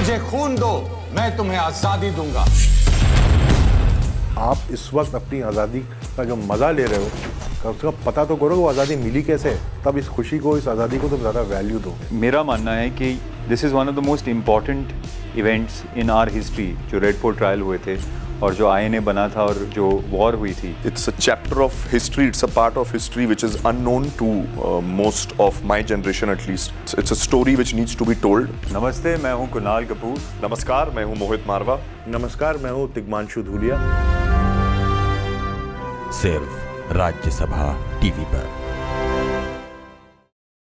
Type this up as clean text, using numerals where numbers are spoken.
मुझे खून दो, मैं तुम्हें आजादी दूंगा। आप इस वक्त अपनी आज़ादी का जो मज़ा ले रहे हो, कम से कम पता तो करो वो आज़ादी मिली कैसे, तब इस खुशी को, इस आज़ादी को तुम ज़्यादा वैल्यू दो। मेरा मानना है कि this is one of the most important events in our history, जो रेड फोर्ट ट्रायल हुए थे और जो आईएनए बना था और जो वॉर हुई थी। It's a chapter of history, it's a part of history which is unknown to most of my generation at least. It's a story which needs to be told. नमस्ते, मैं हूं कुणाल कपूर। नमस्कार, मैं हूं मोहित मारवा। नमस्कार, मैं हूँ तिग्मांशु धूलिया। सिर्फ राज्यसभा टीवी पर।